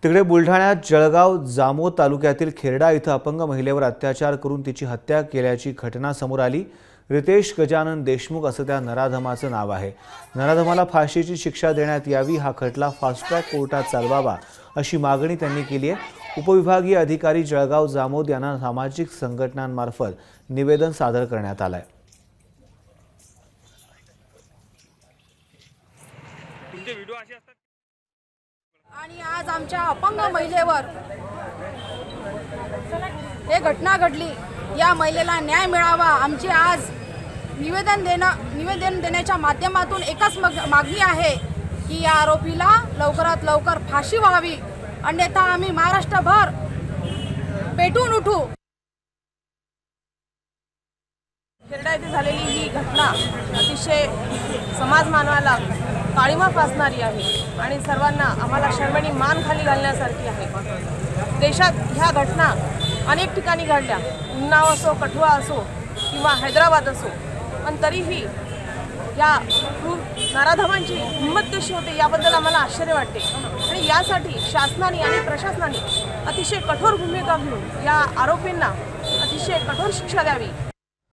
तिकडे बुलढाण्यात जळगाव जामोद तालुक्यातील खेरडा इथं अपंग महिलेवर अत्याचार करून तिची हत्या केल्याची घटना समोर आली। रितेश गजानन देशमुख असं त्या नराधमाचं नाव आहे। नराधमाला फाशीची शिक्षा देण्यात यावी, हा खटला फास्ट ट्रॅक कोर्टात चालवावा अशी मागणी त्यांनी केली आहे। उपविभागीय अधिकारी जळगाव जामोद यांना सामाजिक संघटनांमार्फत निवेदन सादर करण्यात आलं आहे। आणि आज आमच्या अपंग महिलेवर हे घटना घडली। या महिलेला न्याय मिळावा, आमची आज निवेदन देण्याच्या माध्यमातून एकच मागणी आहे की या आरोपीला लवकरात लवकर फाशी व्हावी, अन्यथा आम्ही महाराष्ट्रभर पेटून उठू। खेरडा येथे झालेली ही घटना अतिशय समाज मानवाला काळीमा फासणारी आहे आणि सर्वांना आम्हाला शर्मेने मान खाली घालण्यासारखी आहे। देशात ह्या घटना अनेक ठिकाणी घडल्या, उन्नाव असो, कठुआ असो किंवा हैदराबाद असो, पण तरीही या नराधमांची हिंमत कशी होते याबद्दल आम्हाला आश्चर्य वाटते। आणि यासाठी शासनाने आणि प्रशासनाने अतिशय कठोर भूमिका घेऊन या आरोपींना अतिशय कठोर शिक्षा द्यावी।